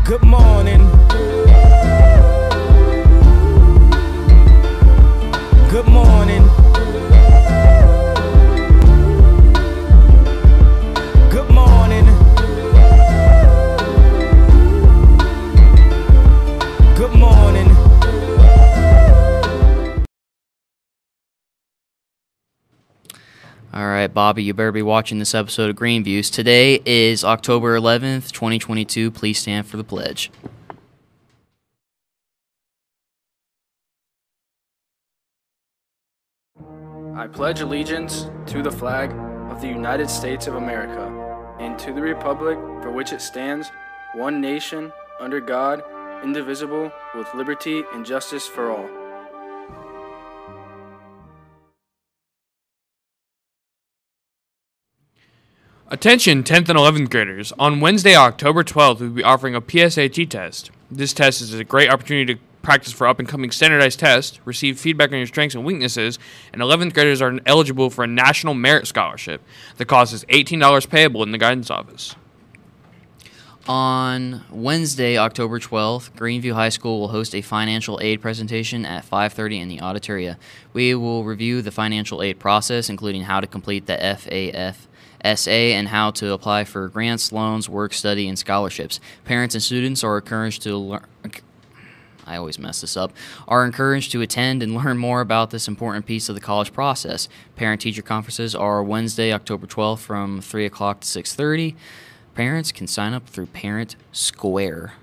Good morning. Good morning. Good morning. Good morning. All right, Bobby, you better be watching this episode of Green Views. Today is October 11th, 2022. Please stand for the pledge. I pledge allegiance to the flag of the United States of America and to the republic for which it stands, one nation, under God, indivisible, with liberty and justice for all. Attention 10th and 11th graders. On Wednesday, October 12th, we'll be offering a PSAT test. This test is a great opportunity to practice for up-and-coming standardized tests, receive feedback on your strengths and weaknesses, and 11th graders are eligible for a National Merit Scholarship. The cost is $18 payable in the guidance office. On Wednesday, October 12th, Greenview High School will host a financial aid presentation at 5:30 in the auditoria. We will review the financial aid process, including how to complete the FAFSA and how to apply for grants, loans, work study, and scholarships. Parents and students are encouraged to learn. I always mess this up. Are encouraged to attend and learn more about this important piece of the college process. Parent-teacher conferences are Wednesday, October 12th from 3 o'clock to 6:30. Parents can sign up through Parent Square.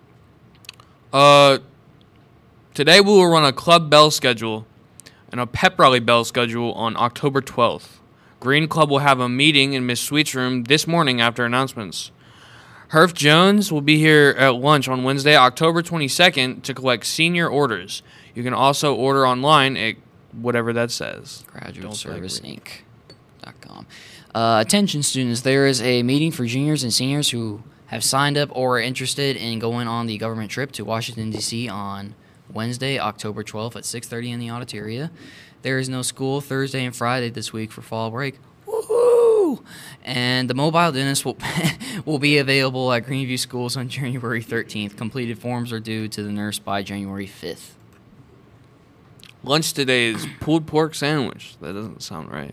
Today we will run a club bell schedule and a pep rally bell schedule on October 12th. Green Club will have a meeting in Miss Sweet's room this morning after announcements. Herf Jones will be here at lunch on Wednesday, October 22nd to collect senior orders. You can also order online at whatever that says. GraduateServiceInc.com. Attention students, there is a meeting for juniors and seniors who have signed up or are interested in going on the government trip to Washington, D.C. on Wednesday, October 12th at 6:30 in the auditoria. There is no school Thursday and Friday this week for fall break. Woohoo! And the mobile dentist will be available at Greenview schools on January 13th. Completed forms are due to the nurse by January 5th. Lunch today is pulled pork sandwich. That doesn't sound right.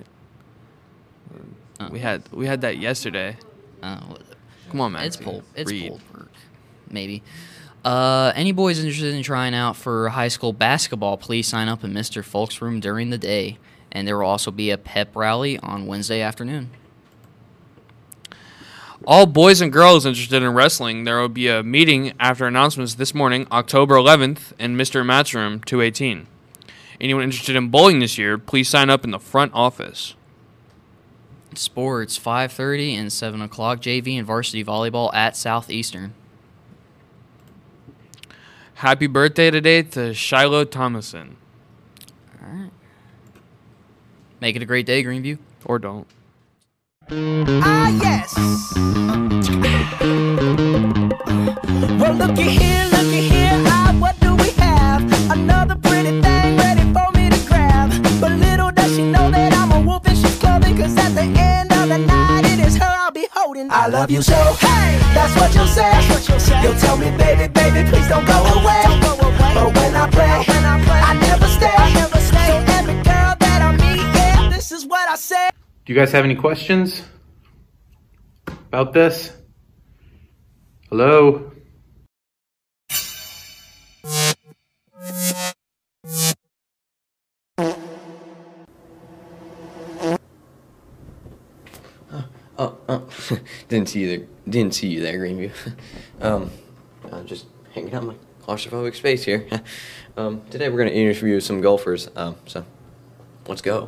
We had that yesterday. Come on, man. It's pulled pork, maybe. Any boys interested in trying out for high school basketball, please sign up in Mr. Folk's room during the day. And there will also be a pep rally on Wednesday afternoon. All boys and girls interested in wrestling, there will be a meeting after announcements this morning, October 11th, in Mr. Matt's room, 218. Anyone interested in bowling this year, please sign up in the front office. Sports, 5:30 and 7 o'clock, JV and varsity volleyball at Southeastern. Happy birthday today to Shiloh Thomason. All right. Make it a great day, Greenview. Or don't. Ah, yes. Well, looky here, ah, what do we have? Another pretty thing ready for me to grab. But little does she know that I'm a wolf and she's clothing, 'cause at the end of the night, it is her I'll be holding. I love you so, hey, that's what you'll say. You'll tell me, baby, please don't go away. But when I play, I never stay. So every girl that I meet, yeah, this is what I say. Do you guys have any questions about this? Hello? Didn't see you there, Greenview. I'm just hanging out in my claustrophobic space here. Today we're going to interview some golfers, so let's go.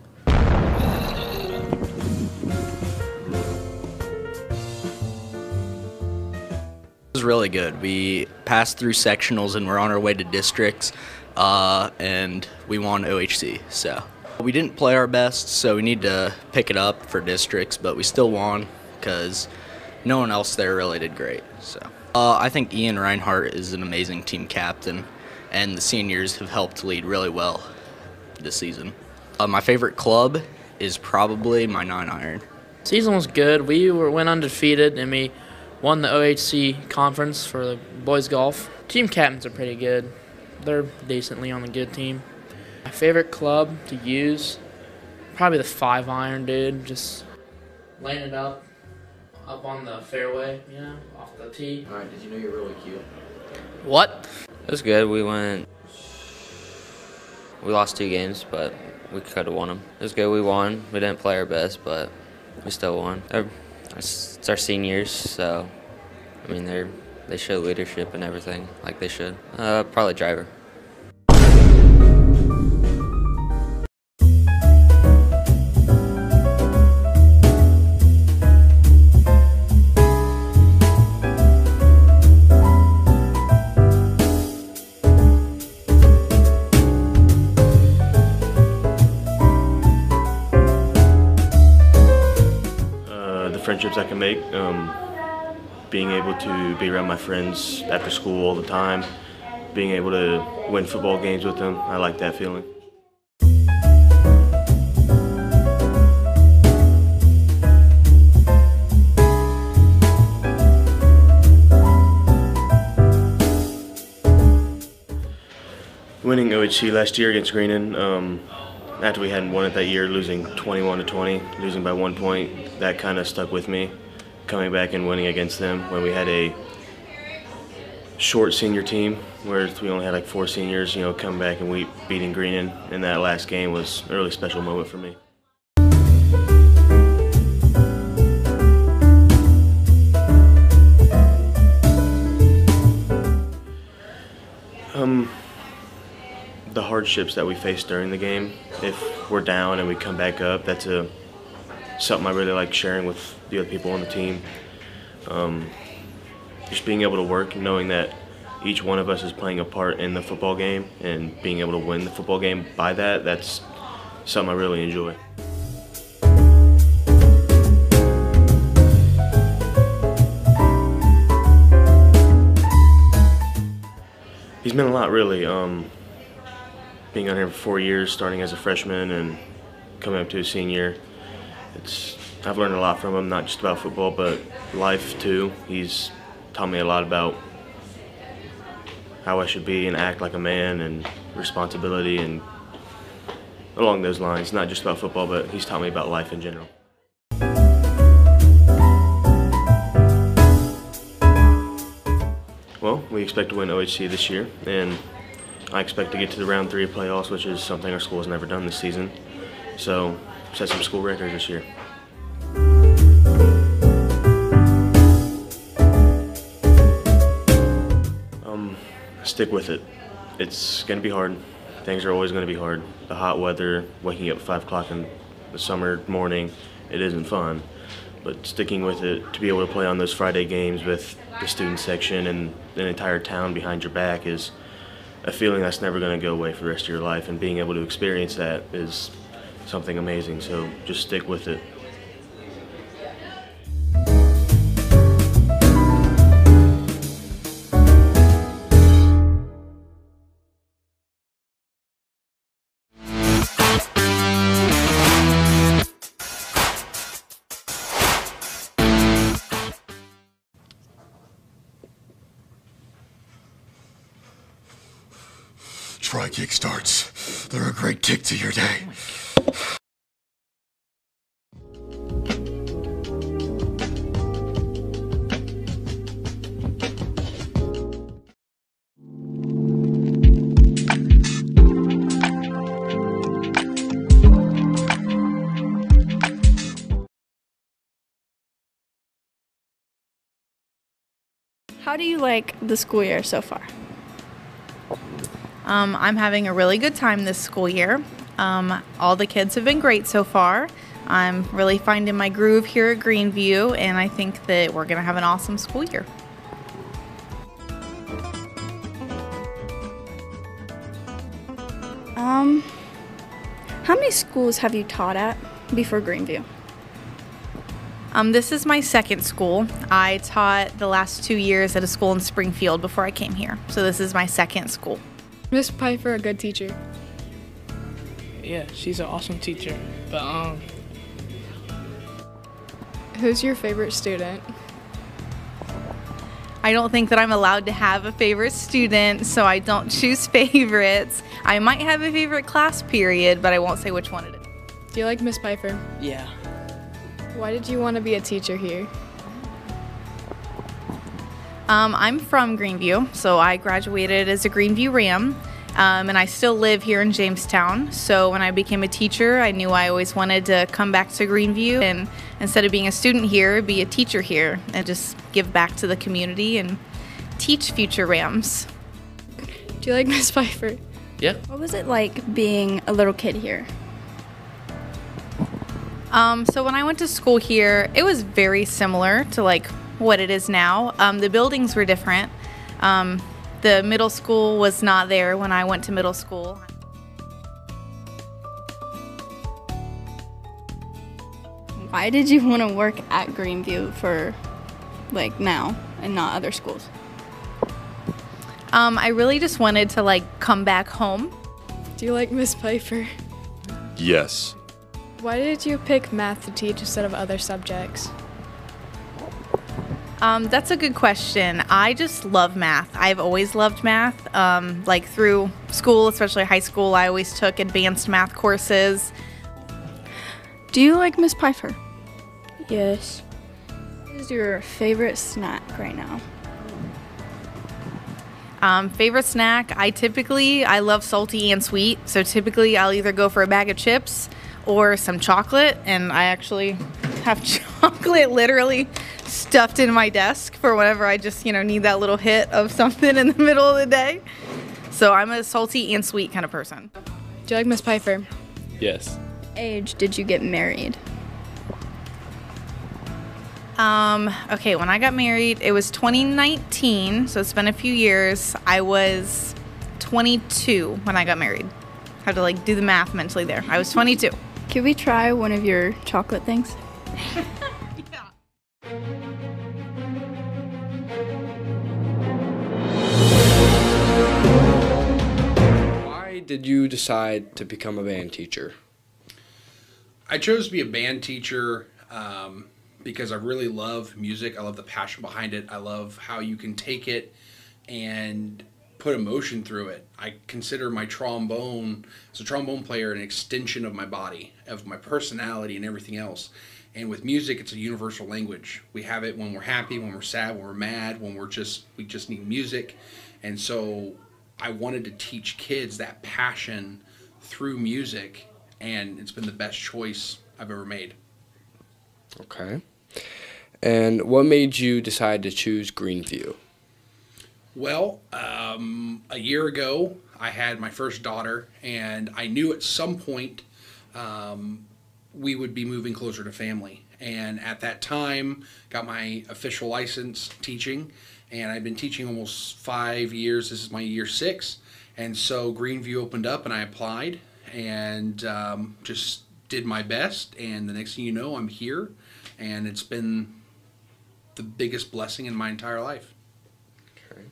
It was really good. We passed through sectionals and we're on our way to districts, and we won OHC. So we didn't play our best, so we need to pick it up for districts, but we still won because no one else there really did great. So I think Ian Reinhardt is an amazing team captain, and the seniors have helped lead really well this season. My favorite club is probably my 9-iron. Season was good. We went undefeated, and we won the OHC conference for the boys golf. Team captains are pretty good. They're decently on the good team. My favorite club to use, probably the 5-iron, dude. Just laying it up on the fairway, you know, off the tee. All right, did you know you're really cute? What? It was good. We lost 2 games, but we could have won them. It was good. We won. We didn't play our best, but we still won. It's our seniors, so I mean they show leadership and everything like they should. Probably driver. Friendships I can make, being able to be around my friends after school all the time, being able to win football games with them. I like that feeling. Winning OHC last year against Greenon, after we hadn't won it that year, losing 21-20, losing by 1 point, that kind of stuck with me. Coming back and winning against them when we had a short senior team, where we only had like 4 seniors, you know, coming back and beating Greenon in that last game was a really special moment for me. The hardships that we face during the game. If we're down and we come back up, that's something I really like sharing with the other people on the team. Just being able to work, knowing that each one of us is playing a part in the football game and being able to win the football game by that, that's something I really enjoy. He's been a lot, really. Being on here for 4 years, starting as a freshman and coming up to a senior, I've learned a lot from him, not just about football, but life too. He's taught me a lot about how I should be and act like a man and responsibility and along those lines, not just about football, but he's taught me about life in general. Well, we expect to win OHC this year, and I expect to get to the round 3 of playoffs, which is something our school has never done this season. So, set some school records this year. Stick with it. It's going to be hard. Things are always going to be hard. The hot weather, waking up at 5 o'clock in the summer morning, it isn't fun. But sticking with it, to be able to play on those Friday games with the student section and the entire town behind your back is a feeling that's never going to go away for the rest of your life, and being able to experience that is something amazing, so just stick with it. Try kick starts. They're a great kick to your day. How do you like the school year so far? I'm having a really good time this school year. All the kids have been great so far. I'm really finding my groove here at Greenview, and I think that we're going to have an awesome school year. How many schools have you taught at before Greenview? This is my second school. I taught the last 2 years at a school in Springfield before I came here, so this is my second school. Miss Pfeiffer a good teacher? Yeah, she's an awesome teacher. But who's your favorite student? I don't think that I'm allowed to have a favorite student, so I don't choose favorites. I might have a favorite class period, but I won't say which one it is. Do you like Miss Pfeiffer? Yeah. Why did you want to be a teacher here? I'm from Greenview, so I graduated as a Greenview Ram, and I still live here in Jamestown. So when I became a teacher, I knew I always wanted to come back to Greenview and instead of being a student here, be a teacher here and just give back to the community and teach future Rams. Do you like Miss Pfeiffer? Yeah. What was it like being a little kid here? So when I went to school here, it was very similar to like what it is now. The buildings were different. The middle school was not there when I went to middle school. Why did you want to work at Greenview for like now and not other schools? I really just wanted to like come back home. Do you like Miss Pfeiffer? Yes. Why did you pick math to teach instead of other subjects? That's a good question. I just love math. I've always loved math. Like through school, especially high school, I always took advanced math courses. Do you like Miss Pfeiffer? Yes. What is your favorite snack right now? Favorite snack, I love salty and sweet. So typically I'll either go for a bag of chips or some chocolate. And I actually have chocolate literally stuffed in my desk for whenever I just, need that little hit of something in the middle of the day. So I'm a salty and sweet kind of person. Do you like Miss Pfeiffer? Yes. Age did you get married? Okay, when I got married, it was 2019, so it's been a few years. I was 22 when I got married. Had to do the math mentally there. I was 22. Can we try one of your chocolate things? Why did you decide to become a band teacher? I chose to be a band teacher because I really love music. I love the passion behind it. I love how you can take it and put emotion through it. I consider my trombone, as a trombone player, an extension of my body, of my personality and everything else. And with music, it's a universal language. We have it when we're happy, when we're sad, when we're mad, when we just need music. And so I wanted to teach kids that passion through music, and it's been the best choice I've ever made. Okay. And what made you decide to choose Greenview? Well, a year ago, I had my first daughter, and I knew at some point we would be moving closer to family. And at that time, got my official license teaching, and I've been teaching almost 5 years. This is my year 6. And so Greenview opened up, and I applied, and just did my best. And the next thing you know, I'm here, and it's been the biggest blessing in my entire life. Okay.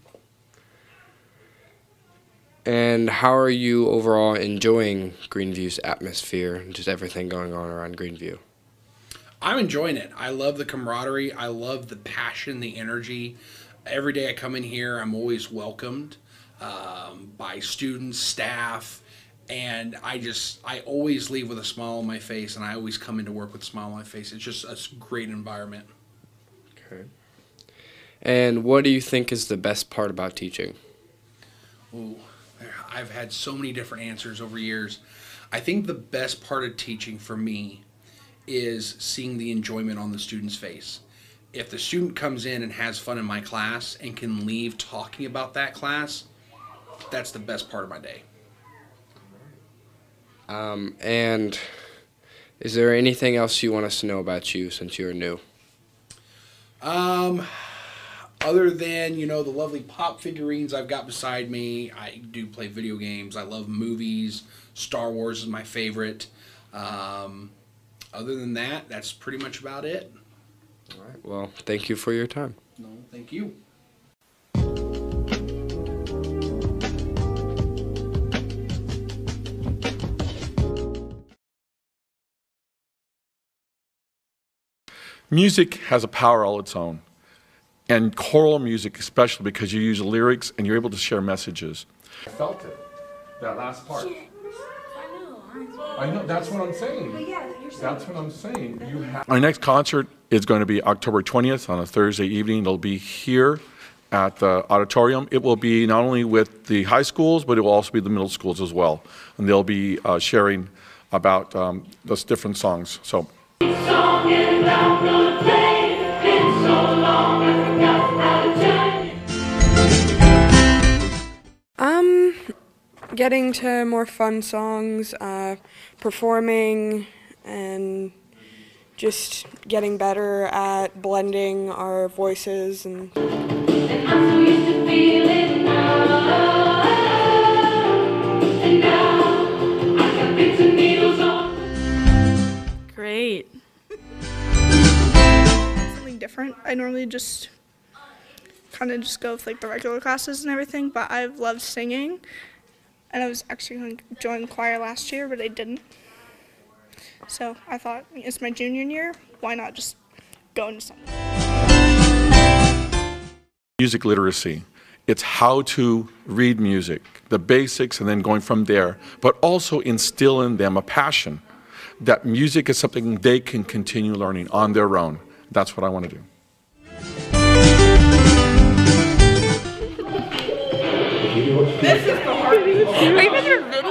And how are you overall enjoying Greenview's atmosphere and just everything going on around Greenview? I'm enjoying it. I love the camaraderie. I love the passion, the energy. Every day I come in here, I'm always welcomed by students, staff, and I always leave with a smile on my face, and I always come into work with a smile on my face. It's just a great environment. Okay. And what do you think is the best part about teaching? Ooh, I've had so many different answers over years. I think the best part of teaching for me is seeing the enjoyment on the student's face. If the student comes in and has fun in my class and can leave talking about that class, that's the best part of my day. And is there anything else you want us to know about you since you're new? Other than, the lovely pop figurines I've got beside me, I do play video games. I love movies. Star Wars is my favorite. Other than that, that's pretty much about it. All right. Well, thank you for your time. No, thank you. Music has a power all its own. and choral music especially, because you use lyrics and you're able to share messages. I felt it, that last part. I know, that's what I'm saying. That's what I'm saying. Our next concert is going to be October 20th on a Thursday evening. It'll be here at the auditorium. It will be not only with the high schools, but it will also be the middle schools as well. And they'll be sharing about those different songs. So. Getting to more fun songs, performing, and just getting better at blending our voices. And Great. Something different. I normally just kind of just go with like the regular classes and everything, but I've loved singing. And I was actually going to join the choir last year, but I didn't. So I thought, it's my junior year, why not just go into something? Music literacy. It's how to read music, the basics, and then going from there, but also instill in them a passion that music is something they can continue learning on their own. That's what I want to do. This is the heartbeat. Are you making a video?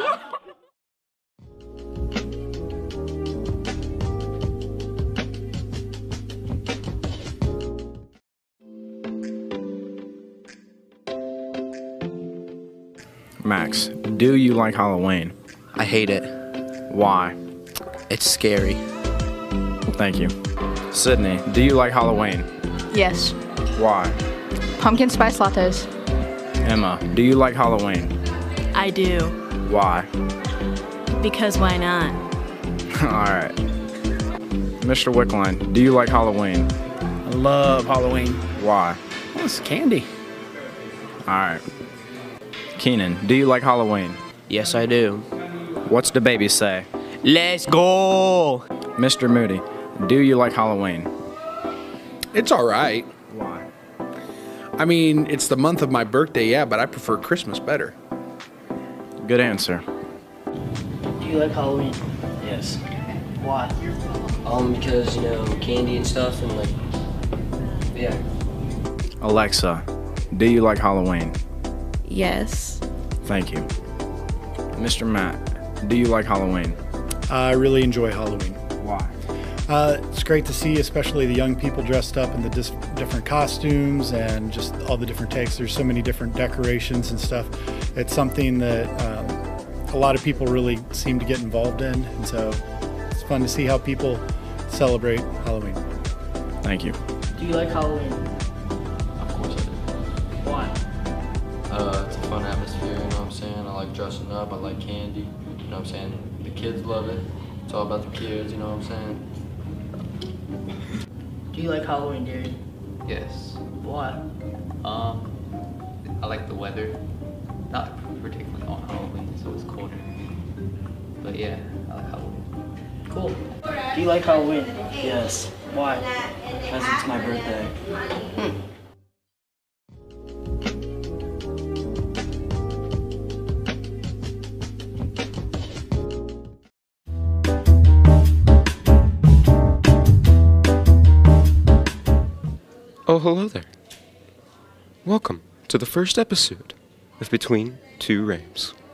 Max, do you like Halloween? I hate it. Why? It's scary. Thank you. Sydney, do you like Halloween? Yes. Why? Pumpkin spice lattes. Emma, do you like Halloween? I do. Why? Because why not? Alright. Mr. Wickline, do you like Halloween? I love Halloween. Why? Well, it's candy. Alright. Keenan, do you like Halloween? Yes, I do. What's the baby say? Let's go! Mr. Moody, do you like Halloween? It's all right. Why? I mean, it's the month of my birthday, yeah, but I prefer Christmas better. Good answer. Do you like Halloween? Yes. Why? Because, you know, candy and stuff and like, yeah. Alexa, do you like Halloween? Yes. Thank you. Mr. Matt, do you like Halloween? I really enjoy Halloween. Why? It's great to see, especially the young people dressed up in the different costumes and just all the different takes. There's so many different decorations and stuff. It's something that a lot of people really seem to get involved in, and so it's fun to see how people celebrate Halloween. Thank you. Do you like Halloween? Of course I do. Why? It's a fun atmosphere, you know what I'm saying? I like dressing up, I like candy, you know what I'm saying? The kids love it. It's all about the kids, you know what I'm saying? Do you like Halloween, Gary? Yes. Why? I like the weather. Not particularly on Halloween, so it's colder. But yeah, I like Halloween. Cool. Do you like Halloween? Yes. Why? Because it's my birthday. Oh, hello there. Welcome to the first episode of Between Two Rams.